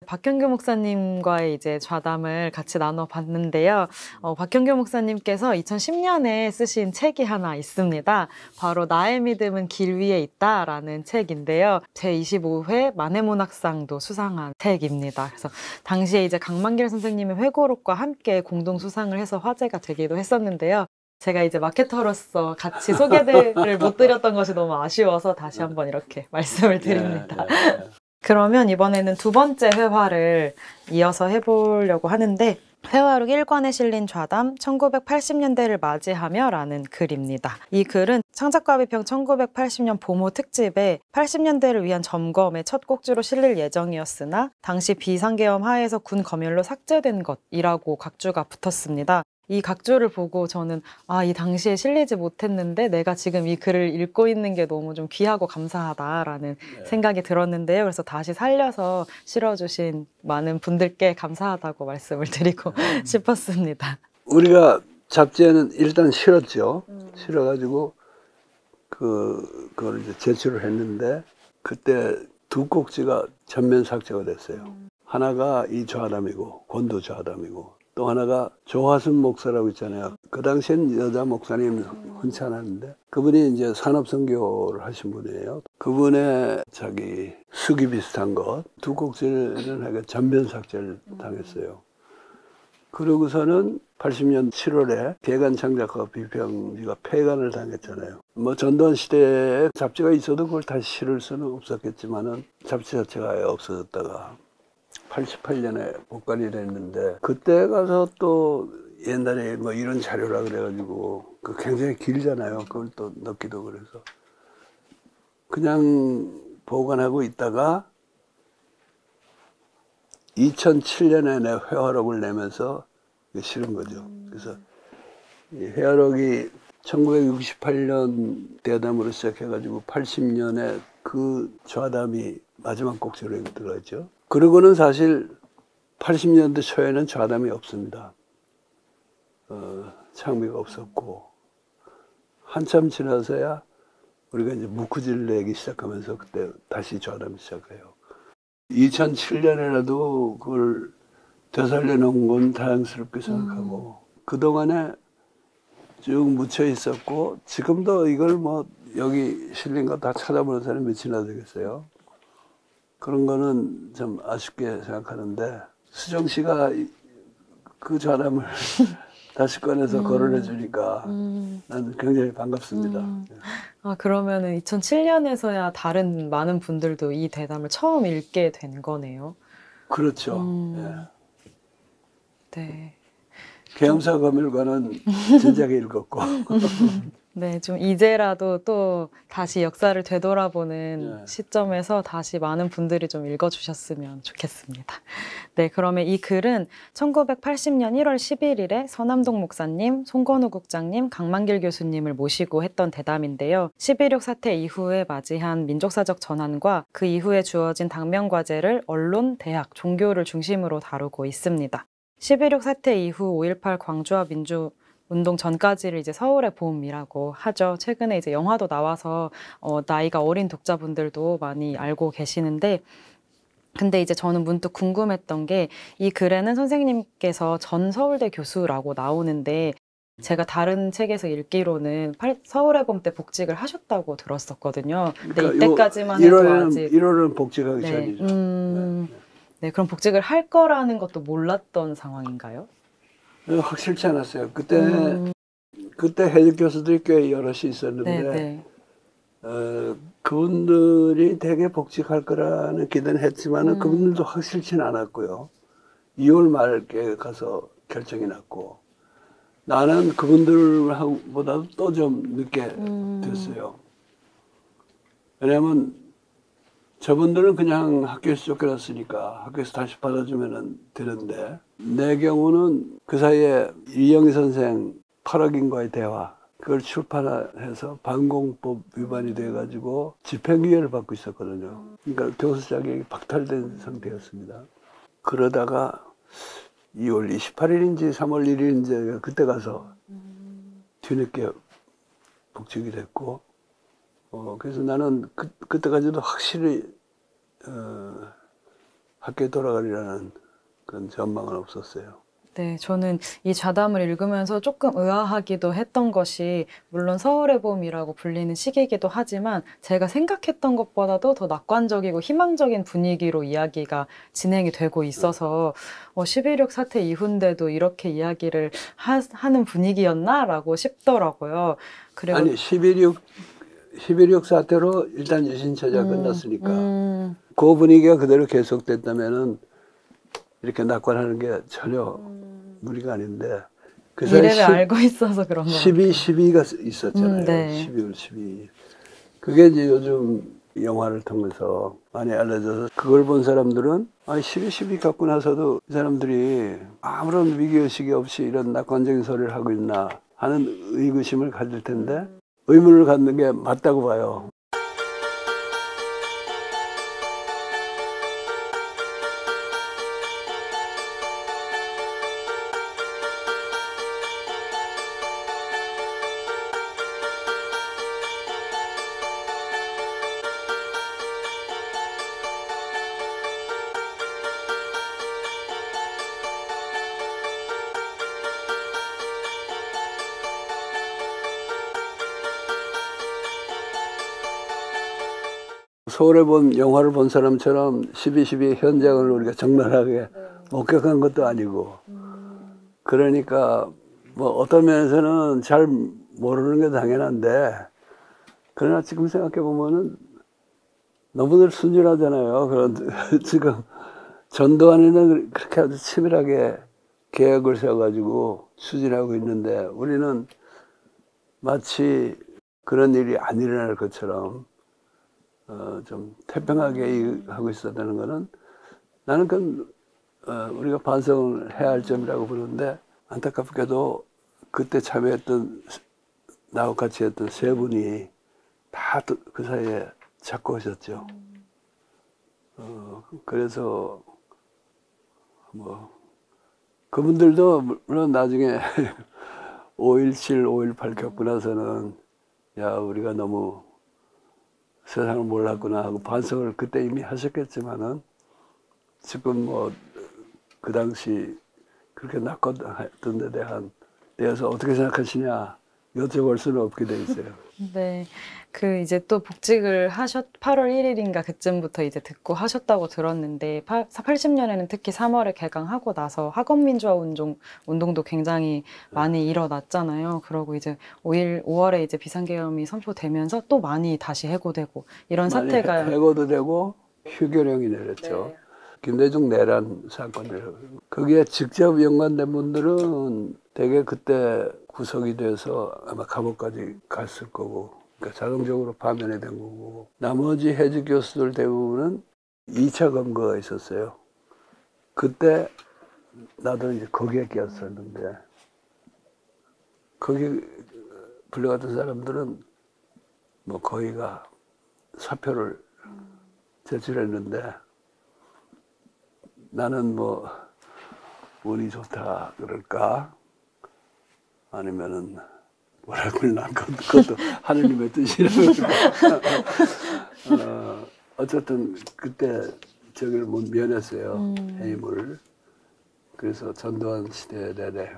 박형규 목사님과의 이제 좌담을 같이 나눠봤는데요. 박형규 목사님께서 2010년에 쓰신 책이 하나 있습니다. 바로 나의 믿음은 길 위에 있다라는 책인데요. 제25회 만해문학상도 수상한 책입니다. 그래서 당시에 이제 강만길 선생님의 회고록과 함께 공동 수상을 해서 화제가 되기도 했었는데요. 제가 이제 마케터로서 같이 소개를 못 드렸던 것이 너무 아쉬워서 다시 한번 이렇게 말씀을 드립니다. 그러면 이번에는 두 번째 회화를 이어서 해보려고 하는데, 회화록 1권에 실린 좌담 1980년대를 맞이하며 라는 글입니다. 이 글은 창작과 비평 1980년 봄호 특집에 80년대를 위한 점검의 첫 곡지로 실릴 예정이었으나 당시 비상계엄 하에서 군 검열로 삭제된 것이라고 각주가 붙었습니다. 이 각주를 보고 저는 이 당시에 실리지 못했는데 내가 지금 이 글을 읽고 있는 게 너무 좀 귀하고 감사하다라는 생각이 들었는데요. 그래서 다시 살려서 실어주신 많은 분들께 감사하다고 말씀을 드리고 싶었습니다. 우리가 잡지에는 일단 실었죠. 실어가지고 그걸 이제 제출을 했는데 그때 두 꼭지가 전면 삭제가 됐어요. 하나가 이 좌담이고 권도 좌담이고, 또 하나가 조화순 목사라고 있잖아요. 그 당시엔 여자 목사님 흔치 않았는데 그분이 이제 산업선교를 하신 분이에요. 그분의 자기 수기 비슷한 것 두 꼭지는 하여간 전면 삭제를 당했어요. 그러고서는 80년 7월에 개간 창작과 비평지가 폐간을 당했잖아요. 뭐 전두환 시대에 잡지가 있어도 그걸 다시 실을 수는 없었겠지만은 잡지 자체가 아예 없어졌다가 88년에 복간이 됐는데, 그때 가서 또 옛날에 뭐 이런 자료라 그래가지고 그 굉장히 길잖아요. 그걸 또 넣기도 그래서 그냥 보관하고 있다가 2007년에 내 회화록을 내면서 실은 거죠. 그래서 이 회화록이 1968년 대담으로 시작해가지고 80년에 그 좌담이 마지막 곡지로 들어갔죠. 그러고는 사실 80년대 초에는 좌담이 없습니다. 창비가 없었고, 한참 지나서야 우리가 이제 무크지를 내기 시작하면서 그때 다시 좌담이 시작해요. 2007년에라도 그걸 되살려 놓은 건 다행스럽게 생각하고, 그동안에 쭉 묻혀 있었고, 지금도 이걸 뭐 여기 실린 거 다 찾아보는 사람이 몇이나 되겠어요. 그런 거는 좀 아쉽게 생각하는데, 수정 씨가 그 좌담을 다시 꺼내서 거론해 주니까 나는 굉장히 반갑습니다. 그러면은 2007년에서야 다른 많은 분들도 이 대담을 처음 읽게 된 거네요. 그렇죠. 네. 계엄사 검열관은 진작에 읽었고. 네, 좀 이제라도 또 다시 역사를 되돌아보는 시점에서 다시 많은 분들이 좀 읽어주셨으면 좋겠습니다. 네, 그러면 이 글은 1980년 1월 11일에 서남동 목사님, 송건우 국장님, 강만길 교수님을 모시고 했던 대담인데요. 11.6 사태 이후에 맞이한 민족사적 전환과 그 이후에 주어진 당면과제를 언론, 대학, 종교를 중심으로 다루고 있습니다. 11.6 사태 이후 5.18 광주와 운동 전까지를 이제 서울의 봄이라고 하죠. 최근에 이제 영화도 나와서 나이가 어린 독자분들도 많이 알고 계시는데, 근데 이제 저는 문득 궁금했던 게, 이 글에는 선생님께서 전 서울대 교수라고 나오는데 제가 다른 책에서 읽기로는 서울의 봄 때 복직을 하셨다고 들었었거든요. 근데 그러니까 이때까지만 해도 아직 1월은 복직하기 전이죠. 네, 그럼 복직을 할 거라는 것도 몰랐던 상황인가요? 확실치 않았어요. 그때 해직 교수들이 꽤 여럿이 있었는데, 그분들이 되게 복직할 거라는 기대는 했지만은 그분들도 확실치는 않았고요. 2월 말에 가서 결정이 났고, 나는 그분들보다도 또 좀 늦게 됐어요. 왜냐면 저분들은 그냥 학교에서 쫓겨났으니까 학교에서 다시 받아주면 되는데, 내 경우는 그 사이에 이영희 선생 8억인과의 대화, 그걸 출판해서 반공법 위반이 돼가지고 집행유예를 받고 있었거든요. 그러니까 교수 자격이 박탈된 상태였습니다. 그러다가 2월 28일인지 3월 1일인지 그때 가서 뒤늦게 복직이 됐고, 그래서 나는 그때까지도 확실히 학교에 돌아가리라는 그런 전망은 없었어요. 네, 저는 이 좌담을 읽으면서 조금 의아하기도 했던 것이 물론 서울의 봄이라고 불리는 시기이기도 하지만 제가 생각했던 것보다도 더 낙관적이고 희망적인 분위기로 이야기가 진행이 되고 있어서 11.6 사태 이후인데도 이렇게 이야기를 하는 분위기였나라고 싶더라고요. 그리고 아니 11.6 사태로 일단 유신체제가 끝났으니까 그 분위기가 그대로 계속됐다면은 이렇게 낙관하는 게 전혀 무리가 아닌데 그 사이 미래를 알고 있어서 그런 것 같아요. 12.12가 있었잖아요. 네. 12월 12일. 그게 이제 요즘 영화를 통해서 많이 알려져서 그걸 본 사람들은 12.12 갖고 나서도 이 사람들이 아무런 위기의식이 없이 이런 낙관적인 소리를 하고 있나 하는 의구심을 가질 텐데 의문을 갖는 게 맞다고 봐요. 서울에 본 영화를 본 사람처럼 12.12 현장을 우리가 적나라하게 목격한 것도 아니고 그러니까 뭐 어떤 면에서는 잘 모르는 게 당연한데 그러나 지금 생각해 보면은 너무들 순진하잖아요. 그런 지금 전두환이는 그렇게 아주 치밀하게 계획을 세워가지고 추진하고 있는데 우리는 마치 그런 일이 안 일어날 것처럼 좀 태평하게 하고 있었다는 거는 나는 그건 우리가 반성을 해야 할 점이라고 보는데 안타깝게도 그때 참여했던 나하고 같이 했던 세 분이 다 그 사이에 잡고 오셨죠. 그래서 뭐 그분들도 물론 나중에 5.17, 5.18 겪고 나서는 야 우리가 너무 세상을 몰랐구나 하고 반성을 그때 이미 하셨겠지만은 지금 뭐 그 당시 그렇게 낙관했던 데 대해서 어떻게 생각하시냐 여쭤볼 수는 없게 돼 있어요. 네. 그 이제 또 복직을 8월 1일인가 그쯤부터 이제 듣고 하셨다고 들었는데 80년에는 특히 3월에 개강하고 나서 학업민주화 운동도 굉장히 많이 일어났잖아요. 그러고 이제 5월에 이제 비상계엄이 선포되면서 또 많이 다시 해고되고 이런 많이 사태가 해고도 되고 휴교령이 내렸죠. 네. 김대중 내란 사건이라고. 거기에 직접 연관된 분들은 대개 그때 구속이 돼서 아마 감옥까지 갔을 거고, 그러니까 자동적으로 파면이 된 거고, 나머지 해직 교수들 대부분은 2차 검거가 있었어요. 그때 나도 이제 거기에 끼었었는데, 거기 불려갔던 사람들은 뭐 거의가 사표를 제출했는데, 나는 뭐 운이 좋다 그럴까 아니면은 뭐라고 난 그것도 하느님의 뜻이라고 어쨌든 그때 저기를 못 면했어요. 해임을. 그래서 전두환 시대 내내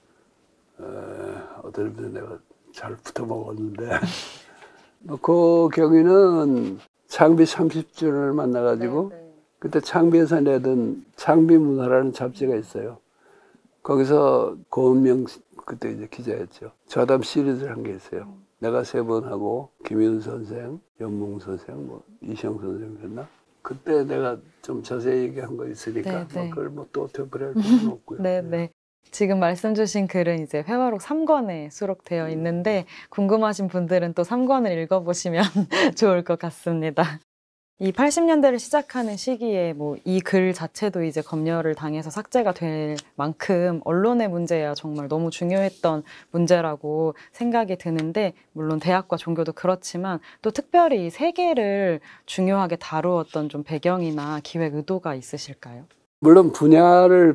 어떤 의미에서 내가 잘 붙어먹었는데 그 경위는 창비 30주년을 만나가지고 네. 그때 창비에서 내던 창비문화라는 잡지가 있어요. 거기서 고은명 그때 이제 기자였죠. 좌담 시리즈를 한 게 있어요. 내가 3번 하고 김윤 선생, 연몽 선생, 뭐 이시영 선생이었나? 그때 내가 좀 자세히 얘기한 거 있으니까 네. 그걸 뭐 또 되풀이할 필요는 없고요. 네. 지금 말씀 주신 글은 이제 회화록 3권에 수록되어 있는데 궁금하신 분들은 또 3권을 읽어보시면 좋을 것 같습니다. 이 80년대를 시작하는 시기에 뭐 이 글 자체도 이제 검열을 당해서 삭제가 될 만큼 언론의 문제야 정말 너무 중요했던 문제라고 생각이 드는데 물론 대학과 종교도 그렇지만 또 특별히 세계를 중요하게 다루었던 좀 배경이나 기획 의도가 있으실까요? 물론 분야를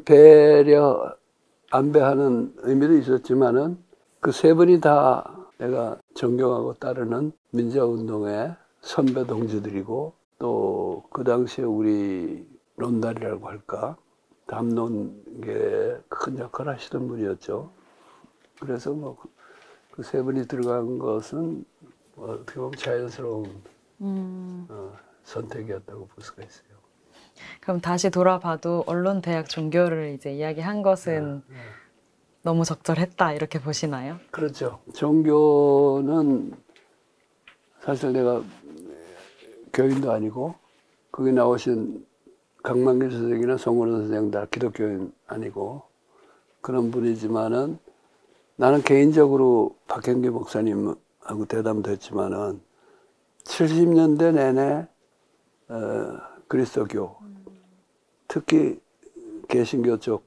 안배하는 의미도 있었지만은 그 3분이 다 내가 존경하고 따르는 민주화운동의 선배 동지들이고 또 그 당시에 우리 논달이라고 할까? 담론계에 큰 역할을 하시던 분이었죠. 그래서 뭐 그 세 분이 들어간 것은 어떻게 보면 자연스러운 선택이었다고 볼 수가 있어요. 그럼 다시 돌아봐도 언론, 대학, 종교를 이제 이야기한 것은 너무 적절했다 이렇게 보시나요? 그렇죠. 종교는 사실 내가 교인도 아니고 거기 나오신 강만길 선생이나 송원호 선생 다 기독교인 아니고 그런 분이지만은 나는 개인적으로 박형규 목사님하고 대담도 했지만은 70년대 내내 그리스도교 특히 개신교 쪽에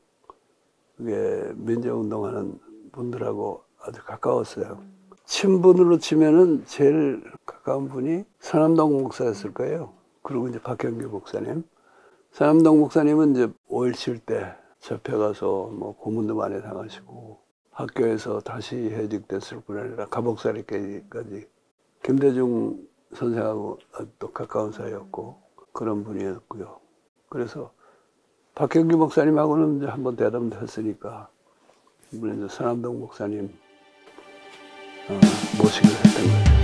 민주운동하는 분들하고 아주 가까웠어요. 친분으로 치면은 제일 가까운 분이 서남동 목사였을 거예요. 그리고 이제 박형규 목사님. 서남동 목사님은 이제 5.17 때 잡혀가서 뭐 고문도 많이 당하시고 학교에서 다시 해직됐을 뿐 아니라 감옥살이까지 김대중 선생하고 또 가까운 사이였고 그런 분이었고요. 그래서 박형규 목사님하고는 이제 한번 대담도 했으니까 이번에 이제 서남동 목사님 모시기로 했던 거예요.